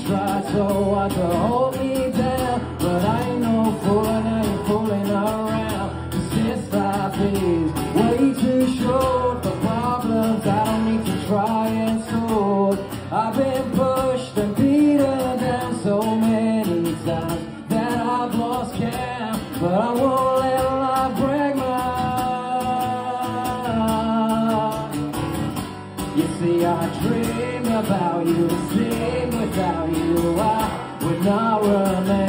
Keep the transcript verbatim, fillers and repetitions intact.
tried so hard to hold me down, but I ain't no fool, and now you're fooling around. Since life is way too short for problems, I don't need to try and sort. I've been pushed and beaten down so many times that I've lost count, but I won't let life break my heart. You see, I dream about you, sing without you, I would not remain.